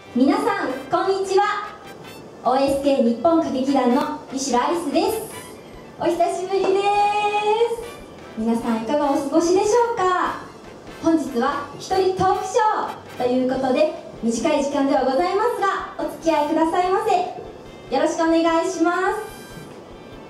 皆さんこんにちは。 OSK 日本歌劇団の西野アリスです。お久しぶりです。皆さんいかがお過ごしでしょうか。本日は一人トークショーということで短い時間ではございますがお付き合いくださいませ。よろしくお願いします。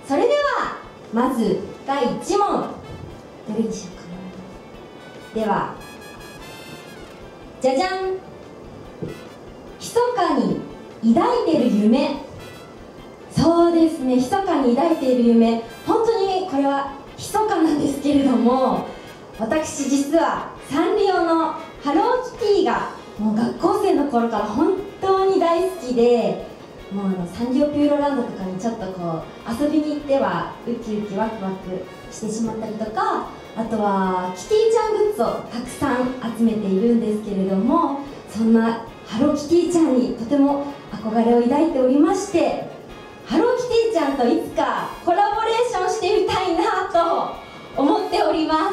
それではまず第1問どれにしようかな。ではじゃじゃん。密かに抱いている夢。そうですね、密かに抱いている夢、本当にこれは密かなんですけれども、私実はサンリオのハローキティがもう学校生の頃から本当に大好きで、もうサンリオピューロランドとかにちょっとこう遊びに行ってはウキウキワクワクしてしまったりとか、あとはキティちゃんグッズをたくさん集めているんですけれども、そんなハローキティちゃんにとても憧れを抱いておりまして、ハローキティちゃんといつかコラボレーションしてみたいなと思っております。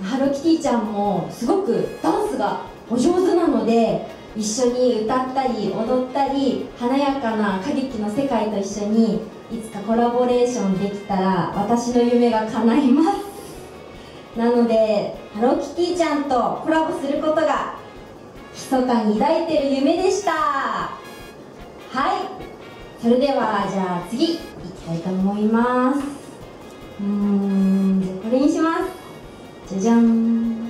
ハローキティちゃんもすごくダンスがお上手なので、一緒に歌ったり踊ったり華やかな歌劇の世界と一緒にいつかコラボレーションできたら私の夢が叶います。なのでハローキティちゃんとコラボすることが密かに抱いている夢でした。はい、それではじゃあ次いきたいと思います。じゃあこれにします。じゃじゃん。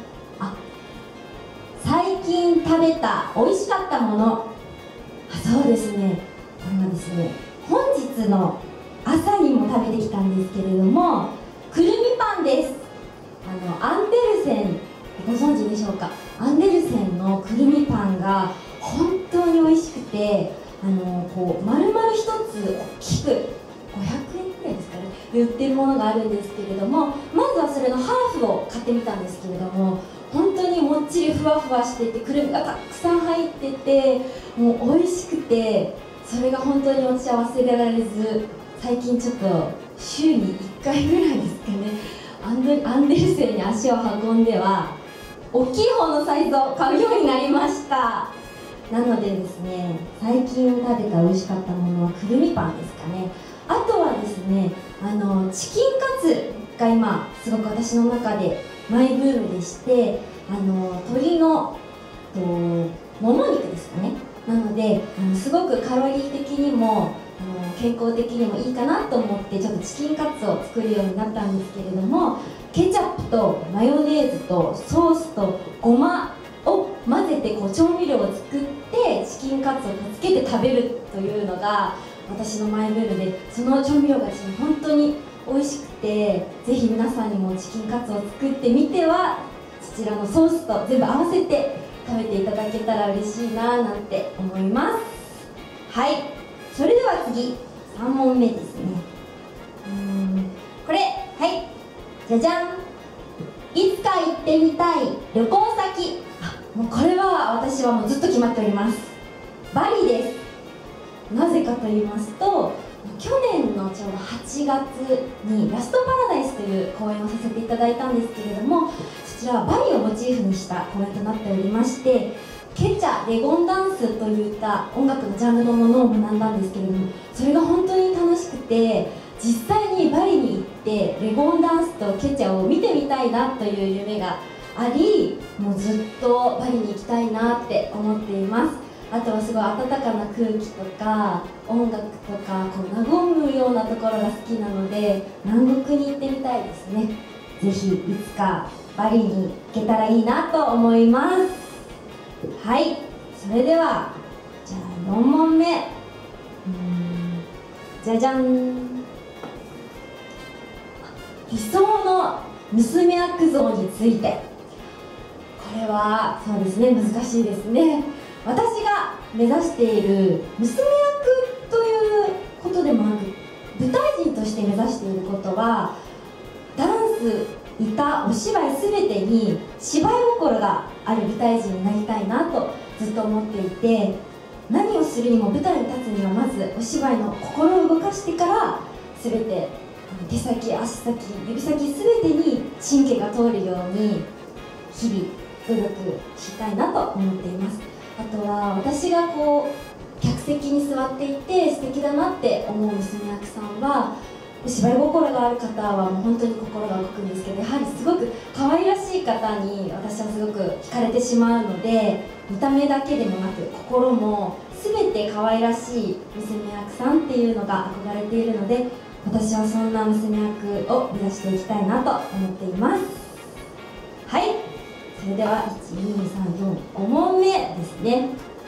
最近食べた美味しかったもの。そうですね、これはですね、本日の朝にも食べてきたんですけれども、くるみパンです。アンデルセンご存知でしょうか。アンデルセンのくるみパンが本当に美味しくて、こう丸々一つ大きく500円くらいですかねで売ってるものがあるんですけれども、まずはそれのハーフを買ってみたんですけれども、本当にもっちりふわふわしててくるみがたくさん入ってて、もう美味しくて、それが本当に私は忘れられず、最近ちょっと週に1回ぐらいですかね、アンデルセンに足を運んでは大きい方のサイズを買うようになりました。なのでですね、最近食べた美味しかったものはくるみパンですかね。あとはですね、チキンカツが今すごく私の中でマイブームでして、鶏のもも肉ですかね。なのですごくカロリー的にも健康的にもいいかなと思ってちょっとチキンカツを作るようになったんですけれども、ケチャップとマヨネーズとソースとごまを混ぜてこう調味料を作ってチキンカツをつけて食べるというのが私のマイブームで、その調味料がですね本当に美味しくて、ぜひ皆さんにもチキンカツを作ってみてはそちらのソースと全部合わせて食べていただけたら嬉しいななんて思います。はい、それでは次3問目ですね。これ、はい、じゃじゃん。いつか行ってみたい旅行先。もうこれは私はもうずっと決まっております。バリです。なぜかと言いますと、去年のちょうど8月にラストパラダイスという公演をさせていただいたんですけれども、そちらはバリをモチーフにした公演となっておりまして、ケチャ・レゴンダンスといった音楽のジャンルのものを学んだんですけれども、それが本当に楽しくて、実際にバリに行ってレゴンダンスとケチャを見てみたいなという夢があり、もうずっとバリに行きたいなって思っています。あとはすごい温かな空気とか音楽とかこう和むようなところが好きなので、南国に行ってみたいですね。ぜひいつかバリに行けたらいいなと思います。はい、それではじゃあ4問目。じゃじゃん。理想の娘役像について。これはそうですね、難しいですね。私が目指している娘役ということでもなく、舞台人として目指していることは、ダンス、歌、お芝居全てに芝居心がある舞台人になりたいなとずっと思っていて、何をするにも舞台に立つにはまずお芝居の心を動かしてから全て手先、足先、指先全てに神経が通るように日々努力したいなと思っています。あとは私がこう客席に座っていて素敵だなって思う娘役さんは、お芝居心がある方はもう本当に心が動くんですけど、やはりすごく可愛らしい方に私はすごく惹かれてしまうので、見た目だけでもなく心も全て可愛らしい娘役さんっていうのが憧れているので、私はそんな娘役を目指していきたいなと思っています。はい、それでは12345問目ですね。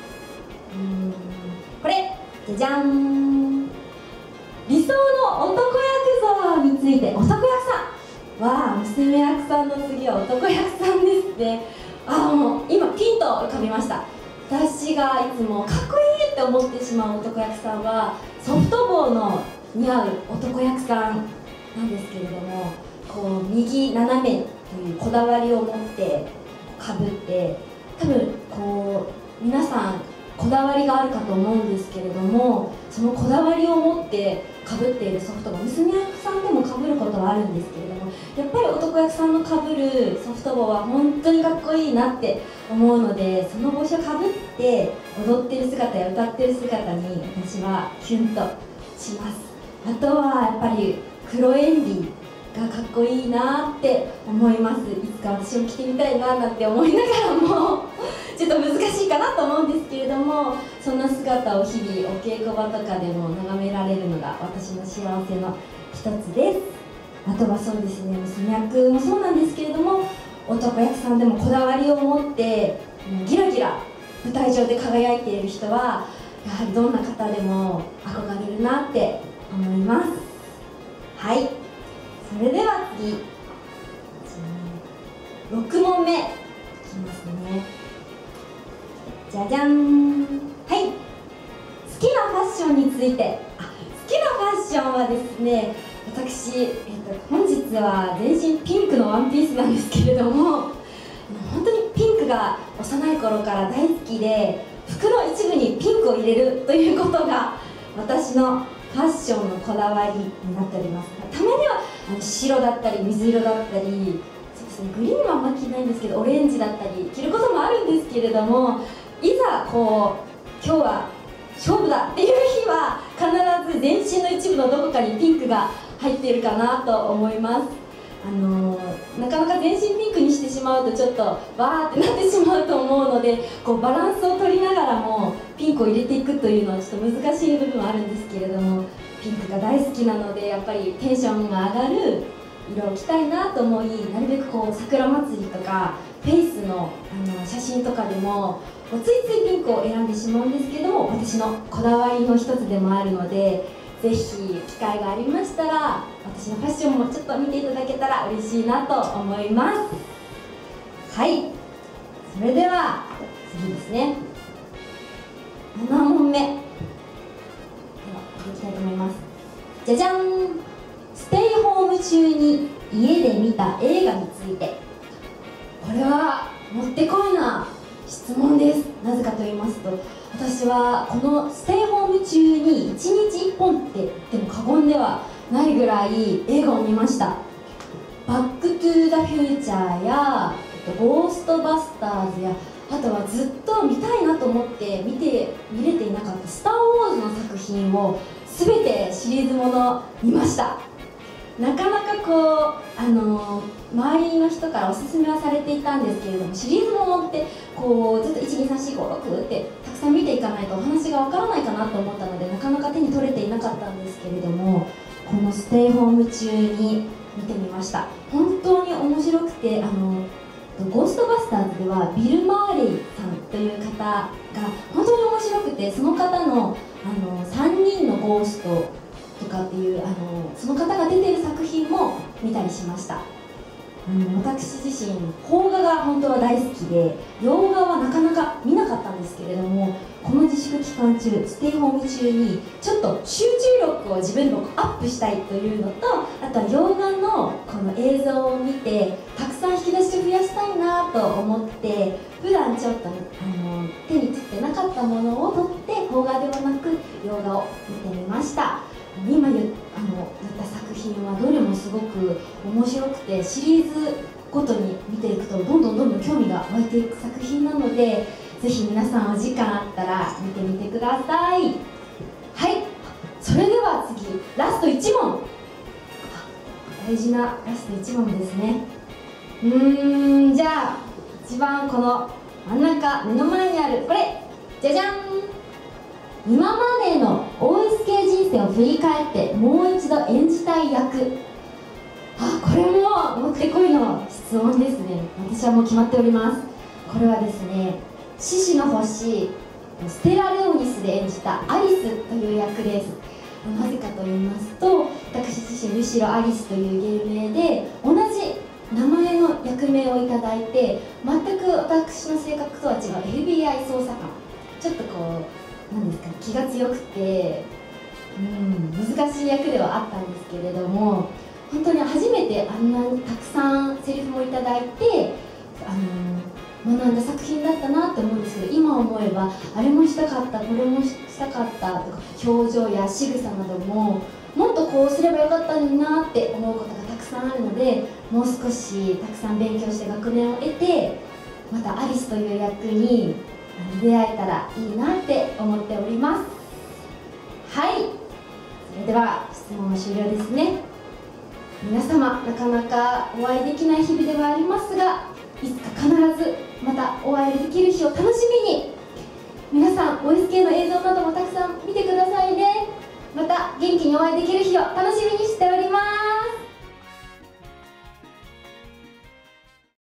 これじゃじゃん、理想の男役像について。男役さんは娘役さんの次は男役さんですね。もう今ピンと浮かびました。私がいつもかっこいいって思ってしまう男役さんはソフトボーの似合う男役さんなんですけれども、こう右斜めというこだわりを持ってかぶって、多分こう皆さんこだわりがあるかと思うんですけれども、そのこだわりを持ってかぶっているソフトボー、娘役さんでもかぶることはあるんですけれども、やっぱり男役さんのかぶるソフトボーは本当にかっこいいなって思うので、その帽子をかぶって踊ってる姿や歌ってる姿に私はキュンとします。あとはやっぱり黒エンディがかっこいいなって思います。いつか私も着てみたいななんて思いながらもちょっと難しいかなと思うんですけれども、そんな姿を日々お稽古場とかでも眺められるのが私の幸せの一つです。あとはそうですね、娘役もそうなんですけれども、男役さんでもこだわりを持ってギラギラ舞台上で輝いている人はやはりどんな方でも憧れるなって思います。はい、それでは次6問目いきますね。じゃじゃん。はい、好きなファッションについて。好きなファッションはですね、私、本日は全身ピンクのワンピースなんですけれども、本当にピンクが幼い頃から大好きで、服の一部にピンクを入れるということが私のファッションのこだわりになっております。たまには白だったり水色だったり、そうですね、グリーンはあんま着ないんですけどオレンジだったり着ることもあるんですけれども、いざこう今日は勝負だっていう日は必ず全身の一部のどこかにピンクが入っているかなと思います。なかなか全身ピンクにしてしまうとちょっとわーってなってしまうと思うので、こうバランスを取りながらもピンクを入れていくというのはちょっと難しい部分はあるんですけれども、ピンクが大好きなのでやっぱりテンションが上がる色を着たいなと思い、なるべくこう桜祭りとかフェイスの写真とかでもついついピンクを選んでしまうんですけども、私のこだわりの一つでもあるので、ぜひ機会がありましたら私のファッションもちょっと見ていただけたら嬉しいなと思います。はい、それでは次ですね、7問目ではいきたいと思います。じゃじゃん。ステイホーム中に家で見た映画について。これはもってこいな質問です。なぜかと言いますと、私はこのステイホーム中に1日1本って言っても過言ではないぐらい映画を見ました。バックトゥーザフューチャーやゴーストバスターズや、あとはずっと見たいなと思って見れていなかったスター・ウォーズの作品を全てシリーズもの見ました。なかなかこう周りの人からおすすめはされていたんですけれども、シリーズものってこうずっと12345ってたくさん見ていかないとお話がわからないかなと思ったので、なかなか手に取れていなかったんですけれども、このステイホーム中に見てみました。本当に面白くて、ゴーストバスターズではビル・マーレイさんという方が本当に面白くて、その方の3人のゴーストとかっていうその方が出ている作品も見たりしました。私自身邦画が本当は大好きで、洋画はなかなか見なかったんですけれども、この自粛期間中ステイホーム中にちょっと集中力を自分でもアップしたいというのと、あとは洋画のこの映像を見てたくさん引き出しを増やしたいなと思って、普段ちょっと手に取ってなかったものを撮って邦画ではなく洋画を見てみました。今言った作品はどれもすごく面白くて、シリーズごとに見ていくとどんどん興味が湧いていく作品なので、ぜぜひ皆さんお時間あったら見てみてください。はい、それでは次、ラスト1問。大事なラスト1問ですね。じゃあ一番この真ん中、目の前にあるこれ、じゃじゃん。今までの OSK 人生を振り返ってもう一度演じたい役。これももってこいの質問ですね。私はもう決まっております。これはですね、獅子の星ステラ・レオニスで演じたアリスという役です。なぜかと言いますと、私自身むしろアリスという芸名で同じ名前の役名をいただいて、全く私の性格とは違う FBI 捜査官、ちょっとこうなんですか、気が強くて難しい役ではあったんですけれども、本当に初めてあんなにたくさんセリフもいただいて学んだ作品だったなって思うんですけど、今思えばあれもしたかった、これもしたかったとか、表情や仕草などももっとこうすればよかったのになって思うことがたくさんあるので、もう少したくさん勉強して学年を得て、またアリスという役に出会えたらいいなって思っております。はい、それでは質問は終了ですね。皆様、なかなかお会いできない日々ではありますが、いつか必ずまたお会いできる日を楽しみに、皆さん OSK の映像などもたくさん見てくださいね。また元気にお会いできる日を楽しみにしております。